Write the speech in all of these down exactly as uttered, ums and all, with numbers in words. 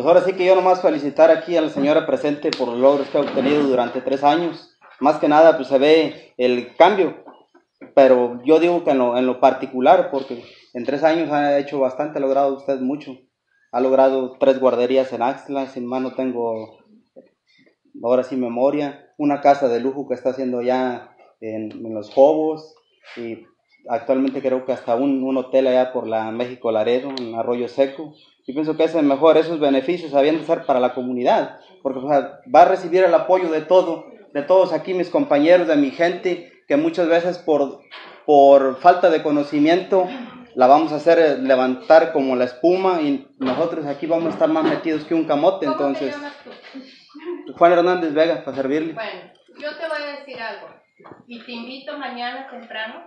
ahora sí que yo nomás felicitar aquí a la señora presente por los logros que ha obtenido durante tres años. Más que nada, pues se ve el cambio, pero yo digo que en lo, en lo particular, porque en tres años ha hecho bastante, ha logrado usted mucho. Ha logrado tres guarderías en Axtla, sin más no tengo ahora sí memoria, una casa de lujo que está haciendo ya en, en Los Jobos, y actualmente creo que hasta un, un hotel allá por la México Laredo, en Arroyo Seco. Yo pienso que es mejor, esos beneficios habían de ser para la comunidad, porque o sea, va a recibir el apoyo de todo, de todos aquí mis compañeros, de mi gente, que muchas veces por, por falta de conocimiento la vamos a hacer levantar como la espuma, y nosotros aquí vamos a estar más metidos que un camote. Entonces, ¿cómo te llamas tú? Juan Hernández Vega, para servirle. Bueno, yo te voy a decir algo, y te invito mañana temprano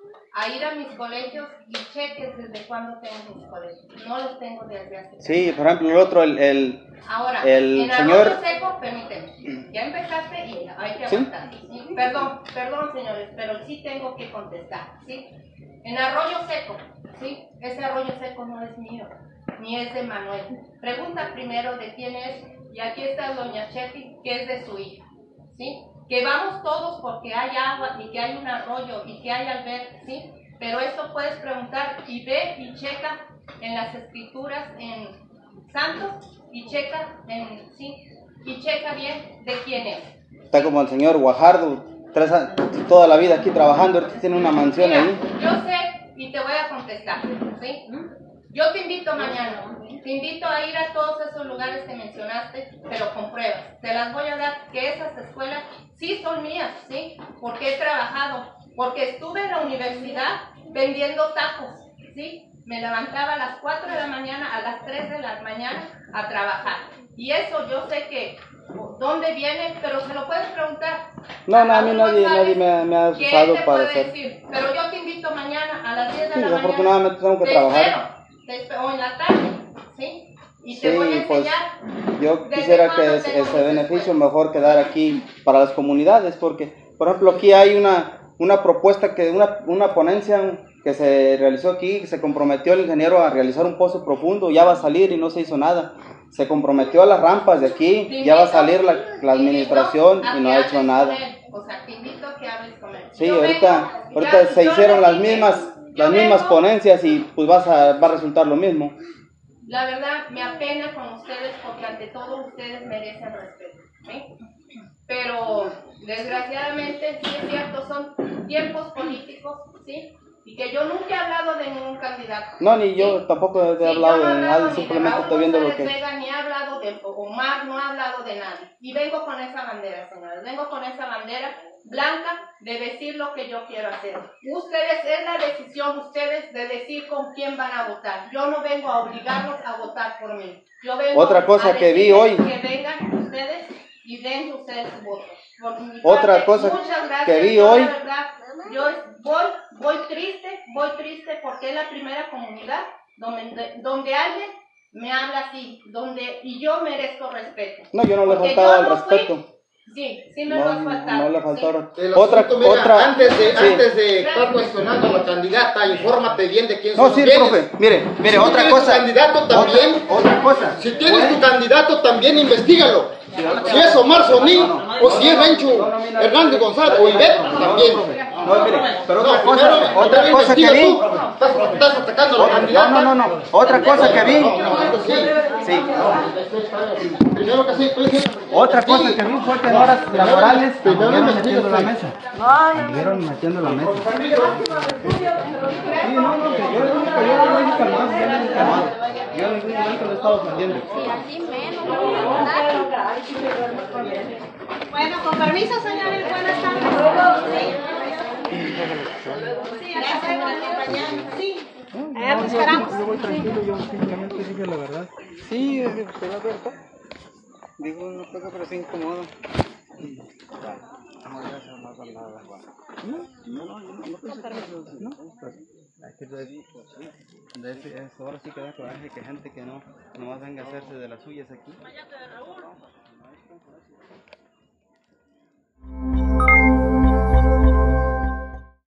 a ir a mis colegios y cheques desde cuándo tengo mis colegios. No los tengo desde hace. Sí, por ejemplo, el otro, el, el, Ahora, el en señor... Arroyo Seco, permíteme, ya empezaste y hay que aguantar. ¿Sí? ¿Sí? Perdón, perdón señores, pero sí tengo que contestar, ¿sí? En Arroyo Seco, ¿sí? Ese Arroyo Seco no es mío, ni es de Manuel. Pregunta primero de quién es, y aquí está doña Chefi, que es de su hija, ¿sí? Que vamos todos porque hay agua y que hay un arroyo y que hay albergue, ¿sí? Pero esto puedes preguntar y ve y checa en las escrituras en Santos y checa en, ¿sí? Y checa bien de quién es. Está como el señor Guajardo, tres años, toda la vida aquí trabajando, ahorita tiene una mansión. Mira, ahí. Yo sé y te voy a contestar, ¿sí? Yo te invito mañana, te invito a ir a todos esos lugares que mencionaste, pero con pruebas. Te las voy a dar, que esas escuelas sí son mías, ¿sí? Porque he trabajado, porque estuve en la universidad vendiendo tacos, ¿sí? Me levantaba a las cuatro de la mañana, a las tres de la mañana a trabajar. Y eso yo sé que, ¿dónde viene? Pero se lo puedes preguntar. No, no, a mí nadie, nadie me, me ha usado para hacer. Decir, pero yo te invito mañana a las diez de Sí, la mañana. desafortunadamente tengo que te trabajar. Espero. O en la tarde, ¿sí? Y te Sí, voy a enseñar. Pues yo quisiera que ese, ese beneficio mejor quedara aquí para las comunidades, porque, por ejemplo, aquí hay una, una propuesta, que una, una ponencia que se realizó aquí, que se comprometió el ingeniero a realizar un pozo profundo, ya va a salir y no se hizo nada. Se comprometió a las rampas de aquí, ya va a salir la, la administración y no ha hecho nada. O sea, te invito a que hables con él. Sí, ahorita, ahorita se hicieron las mismas... las mismas ponencias y pues vas a, va a resultar lo mismo. La verdad me apena con ustedes porque ante todo ustedes merecen respeto, ¿sí? Pero desgraciadamente sí es cierto, son tiempos políticos, ¿sí? Y que yo nunca he hablado de ningún candidato. No, ni yo ¿sí? tampoco he sí, hablado no he de nadie, simplemente estoy viendo lo que... Vega, ni he hablado de Omar, no he hablado de nadie. Y vengo con esa bandera, señores, vengo con esa bandera blanca de decir lo que yo quiero hacer. Ustedes, es la decisión ustedes de decir con quién van a votar. Yo no vengo a obligarlos a votar por mí. Yo vengo Otra cosa a que vi hoy... que vengan ustedes y den ustedes su voto. Otra parte, cosa gracias, que vi yo, hoy... la verdad, yo voy, voy triste, voy triste porque es la primera comunidad donde, donde alguien me habla así, donde, y yo merezco respeto. No, yo no le he faltado al no respeto. Fui, sí, sí me no, lo has faltado. No le faltaron. Sí. Otra, asunto, mira, otra... Antes de, sí. antes de estar cuestionando a la candidata, infórmate bien de quién no, son sí, los bienes. profe, mire, mire, si otra tienes cosa... tu candidato también, otra, otra cosa... si tienes tu candidato también, investígalo. Si es Omar Soní, no, no, no, o si es Benchu no, no, no, Hernández González, o Ivette, también. No, mire, pero otra no, cosa, primero, otra primero cosa que vi... tú, estás, estás atacando a la candidata. No, no, no, no, otra cosa que vi... Sí. Sí. Primero que sí, pues, otra cosa sí. que vi fue que en horas laborales Primero estuvieron investiga, metiendo la sí. mesa. Estuvieron metiendo la mesa. Sí, no, no, que yo lo único, yo lo único calmado, yo lo único calmado. Yo en ningún momento lo he estado ofendiendo. Sí, así menos. Bueno, con permiso, señores, buenas tardes. Sí, gracias por acompañarnos. Sí. Allá te esperamos. Yo voy tranquilo, yo simplemente dije la verdad. Sí, es que se va a ver todo. Digo una cosa, pero se incomoda. No, gracias, no con nada. No, no, no, no, no pensé que eso, no. Es que de, de ese, eso, ahora sí que da coraje que gente que no, no venga a hacerse de las suyas aquí.